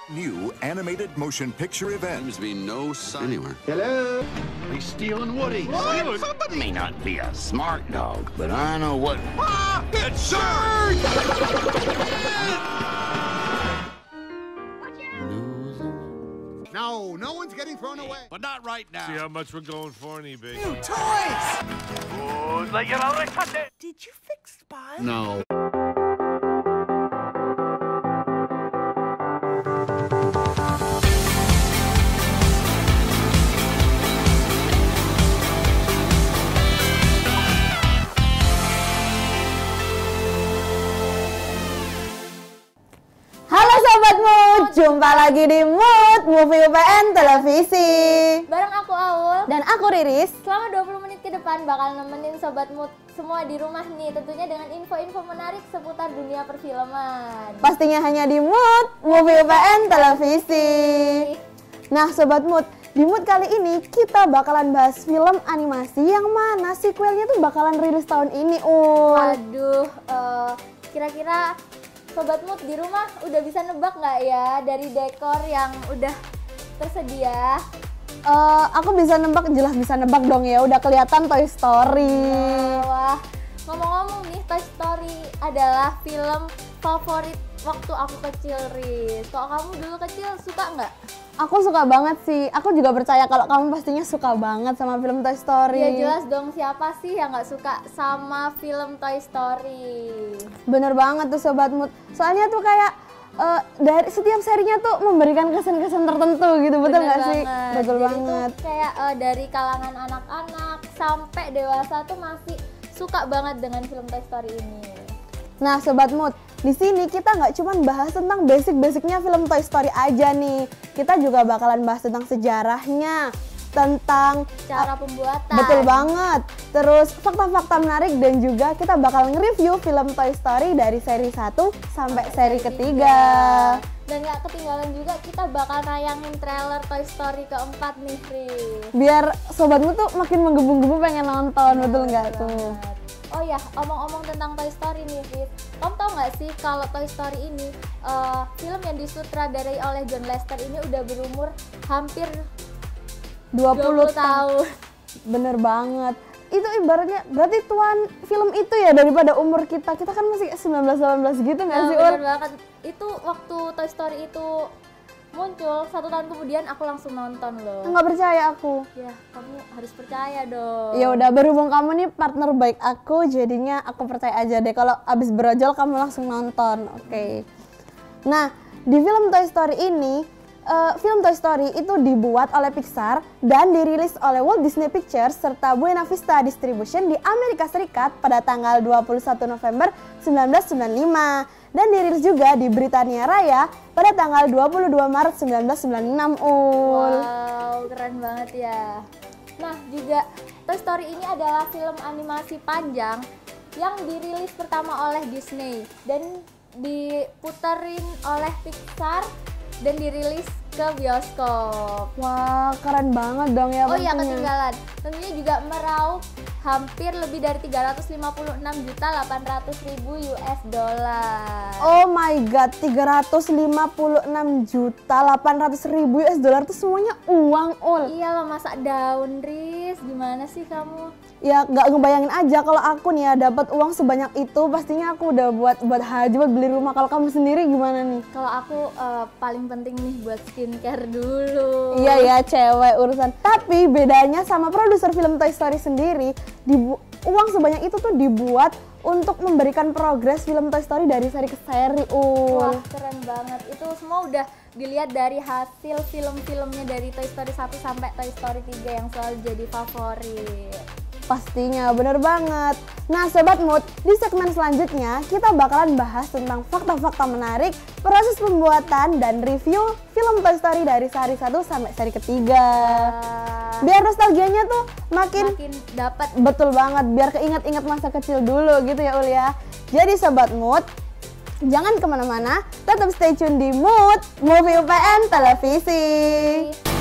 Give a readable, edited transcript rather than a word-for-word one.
New animated motion picture event. Seems to be no sign anywhere. Hello? He's stealing Woody. What? Somebody may not be a smart dog, but I know what. Ah, it's Surge! No, no one's getting thrown away. But not right now. See how much we're going for on eBay. Did you fix Spy? No. Halo Sobat Mood, jumpa lagi di Mood Movie UPN Televisi. Bareng aku Aul Dan aku Riris. Selama 20 menit ke depan bakal nemenin Sobat Mood semua di rumah nih, tentunya dengan info-info menarik seputar dunia perfilman. Pastinya hanya di Mood Movie UPN Televisi. Nah Sobat Mood, di Mood kali ini kita bakalan bahas film animasi yang mana sequelnya tuh bakalan rilis tahun ini. Waduh, kira-kira Sobat Mood di rumah udah bisa nebak nggak ya dari dekor yang udah tersedia? Aku bisa nebak, jelas bisa nebak dong ya, udah kelihatan Toy Story. Wah, ngomong-ngomong nih, Toy Story adalah film favorit waktu aku kecil, Riz. Kok kamu dulu kecil suka nggak? Aku suka banget sih, aku juga percaya kalau kamu pastinya suka banget sama film Toy Story. Ya jelas dong, siapa sih yang nggak suka sama film Toy Story? Bener banget tuh Sobat Mood, soalnya tuh kayak dari setiap serinya tuh memberikan kesan-kesan tertentu gitu, betul nggak sih? Betul Jadi banget. Tuh kayak dari kalangan anak-anak sampai dewasa tuh masih suka banget dengan film Toy Story ini. Nah Sobat Mood, di sini kita nggak cuma bahas tentang basic-basicnya film Toy Story aja nih. Kita juga bakalan bahas tentang sejarahnya, tentang cara pembuatan. Betul banget. Terus fakta-fakta menarik dan juga kita bakal nge-review film Toy Story dari seri 1 sampai seri ketiga. Dan gak ketinggalan juga kita bakal nayangin trailer Toy Story keempat nih, Riz. Biar Sobatmu tuh makin menggebu-gebu pengen nonton, betul nggak tuh? Oh ya, omong-omong tentang Toy Story nih, Riz. Kamu tau nggak sih kalau Toy Story ini film yang disutradarai oleh John Lasseter ini udah berumur hampir 20 tahun. Bener banget. Itu ibaratnya berarti tuan film itu ya daripada umur kita. Kita kan masih 19-18 gitu nggak sih, Ur? Bener banget. Itu waktu Toy Story itu muncul, 1 tahun kemudian aku langsung nonton loh. Nggak percaya aku. Ya, kamu harus percaya dong. Ya udah, berhubung kamu nih partner baik aku, jadinya aku percaya aja deh kalau abis berojol kamu langsung nonton. Oke. Nah, di film Toy Story ini, film Toy Story itu dibuat oleh Pixar dan dirilis oleh Walt Disney Pictures serta Buena Vista Distribution di Amerika Serikat pada tanggal 21 November 1995 dan dirilis juga di Britania Raya pada tanggal 22 Maret 1996. Wow, keren banget ya. Nah, juga Toy Story ini adalah film animasi panjang yang dirilis pertama oleh Disney dan diputerin oleh Pixar dan dirilis ke bioskop. Wah, keren banget dong ya. Oh iya, ketinggalan. Tentunya juga meraup hampir lebih dari 356.800.000 US dollar. Oh my god, 356.800.000 US dollar itu semuanya uang, Ul. Iya loh, masa daun, Riz. Gimana sih kamu? Ya nggak ngebayangin aja kalau aku nih ya dapat uang sebanyak itu, pastinya aku udah buat haji, buat beli rumah. Kalau kamu sendiri gimana nih? Kalau aku paling penting nih buat skincare dulu. Iya ya, cewek urusan. Tapi bedanya sama produser film Toy Story sendiri, uang sebanyak itu tuh dibuat untuk memberikan progres film Toy Story dari seri ke seri. Wah, keren banget. Itu semua udah dilihat dari hasil film-filmnya dari Toy Story 1 sampai Toy Story 3 yang selalu jadi favorit. Pastinya, bener banget. Nah Sobat Mood, di segmen selanjutnya kita bakalan bahas tentang fakta-fakta menarik, proses pembuatan, dan review film Toy Story dari seri 1 sampai seri ketiga. Biar nostalgianya tuh makin dapat. Betul banget, biar keinget-inget masa kecil dulu gitu ya Ul ya. Jadi Sobat Mood, jangan kemana-mana, tetap stay tune di Mood Movie UPN Televisi.